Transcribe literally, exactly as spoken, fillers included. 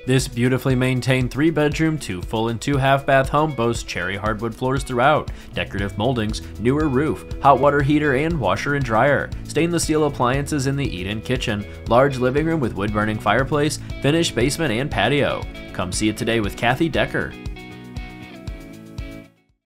This beautifully maintained three bedroom, two full and two half bath home boasts cherry hardwood floors throughout, decorative moldings, newer roof, hot water heater and washer and dryer, stainless steel appliances in the eat-in kitchen, large living room with wood burning fireplace, finished basement and patio. Come see it today with Kathy Decker.